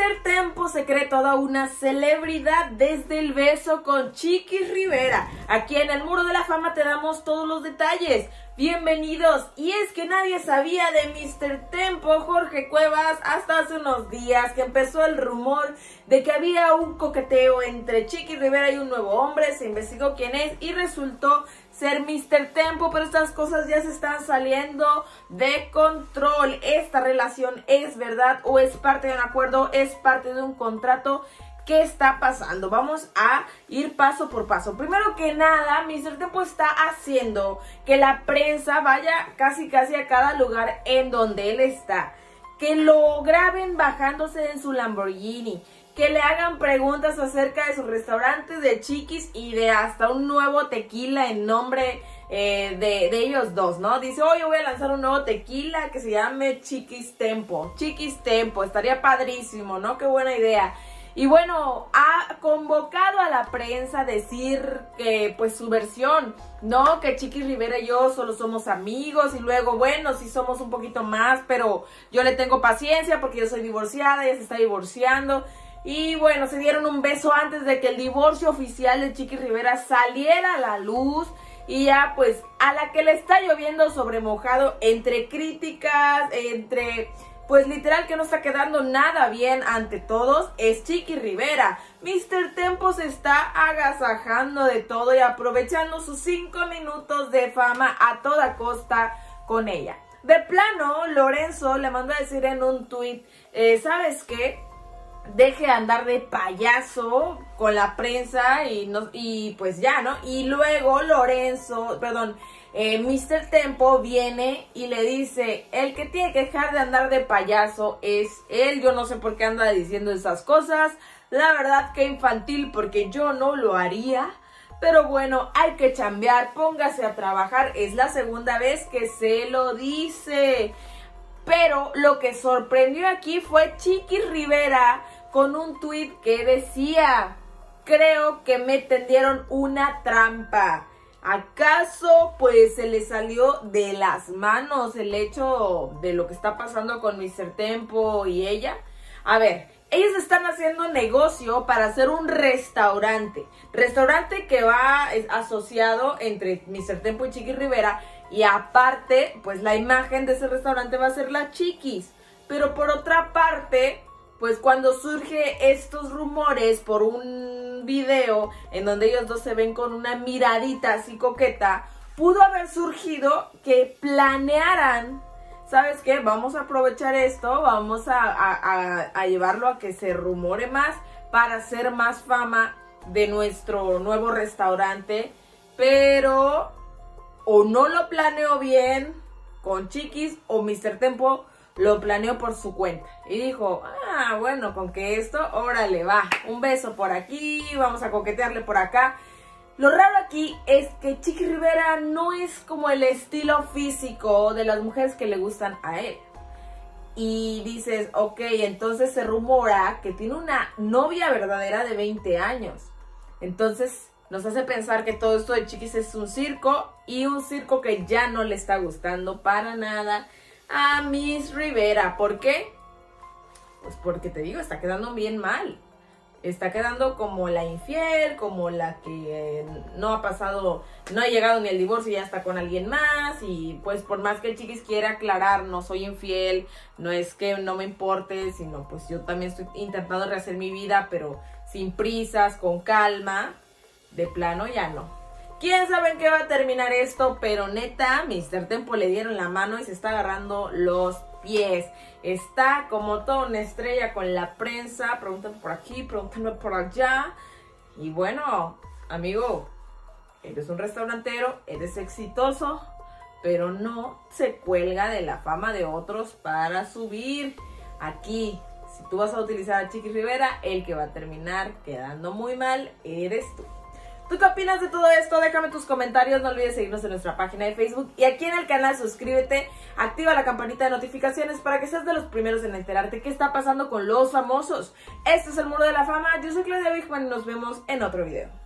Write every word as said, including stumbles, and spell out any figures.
míster Tempo se cree toda una celebridad desde el beso con Chiquis Rivera. Aquí en el Muro de la Fama te damos todos los detalles. Bienvenidos. Y es que nadie sabía de míster Tempo, Jorge Cuevas, hasta hace unos días que empezó el rumor de que había un coqueteo entre Chiquis Rivera y un nuevo hombre. Se investigó quién es y resultó ser míster Tempo, pero estas cosas ya se están saliendo de control. ¿Esta relación es verdad o es parte de un acuerdo, es parte de un contrato? ¿Qué está pasando? Vamos a ir paso por paso. Primero que nada, míster Tempo está haciendo que la prensa vaya casi casi a cada lugar en donde él está. Que lo graben bajándose en su Lamborghini. Que le hagan preguntas acerca de su restaurante, de Chiquis y de hasta un nuevo tequila en nombre eh, de, de ellos dos, ¿no? Dice, oye, voy a lanzar un nuevo tequila que se llame Chiquis Tempo. Chiquis Tempo, estaría padrísimo, ¿no? Qué buena idea. Y bueno, ha convocado a la prensa a decir que, pues, su versión, ¿no? Que Chiquis Rivera y yo solo somos amigos y luego, bueno, sí somos un poquito más, pero yo le tengo paciencia porque yo soy divorciada, ella se está divorciando. Y bueno, se dieron un beso antes de que el divorcio oficial de Chiquis Rivera saliera a la luz. Y ya, pues, a la que le está lloviendo sobre mojado entre críticas, entre... pues literal que no está quedando nada bien ante todos, es Chiquis Rivera. míster Tempo se está agasajando de todo y aprovechando sus cinco minutos de fama a toda costa con ella. De plano, Lorenzo le mandó a decir en un tuit, eh, ¿sabes qué? Deje de andar de payaso con la prensa y, no, y pues ya, ¿no? Y luego Lorenzo, perdón... Eh, míster Tempo viene y le dice, el que tiene que dejar de andar de payaso es él. Yo no sé por qué anda diciendo esas cosas. La verdad que infantil, porque yo no lo haría. Pero bueno, hay que chambear, póngase a trabajar. Es la segunda vez que se lo dice. Pero lo que sorprendió aquí fue Chiquis Rivera con un tuit que decía, creo que me tendieron una trampa. ¿Acaso pues se le salió de las manos el hecho de lo que está pasando con míster Tempo y ella? A ver, ellos están haciendo negocio para hacer un restaurante. Restaurante que va asociado entre míster Tempo y Chiquis Rivera. Y aparte, pues la imagen de ese restaurante va a ser la Chiquis. Pero por otra parte, pues cuando surge estos rumores por un video en donde ellos dos se ven con una miradita así coqueta, pudo haber surgido que planearan, ¿sabes qué? Vamos a aprovechar esto, vamos a, a, a, a llevarlo a que se rumore más para hacer más fama de nuestro nuevo restaurante, pero o no lo planeó bien con Chiquis o míster Tempo lo planeó por su cuenta y dijo, ah, bueno, con que esto, órale, va, un beso por aquí, vamos a coquetearle por acá. Lo raro aquí es que Chiquis Rivera no es como el estilo físico de las mujeres que le gustan a él. Y dices, ok, entonces se rumora que tiene una novia verdadera de veinte años. Entonces nos hace pensar que todo esto de Chiquis es un circo y un circo que ya no le está gustando para nada a Miss Rivera. ¿Por qué? Pues porque te digo, está quedando bien mal. Está quedando como la infiel, como la que eh, no ha pasado, no ha llegado ni el divorcio y ya está con alguien más. Y pues por más que el Chiquis quiera aclarar, no soy infiel, no es que no me importe, sino pues yo también estoy intentando rehacer mi vida, pero sin prisas, con calma. De plano ya no. ¿Quién sabe en qué va a terminar esto? Pero neta, míster Tempo le dieron la mano y se está agarrando los pies. Está como toda una estrella con la prensa, preguntando por aquí, preguntando por allá. Y bueno, amigo, eres un restaurantero, eres exitoso, pero no se cuelga de la fama de otros para subir. Aquí, si tú vas a utilizar a Chiquis Rivera, el que va a terminar quedando muy mal eres tú. ¿Tú qué opinas de todo esto? Déjame tus comentarios, no olvides seguirnos en nuestra página de Facebook y aquí en el canal suscríbete, activa la campanita de notificaciones para que seas de los primeros en enterarte qué está pasando con los famosos. Este es el Muro de la Fama, yo soy Claudia Bigman y nos vemos en otro video.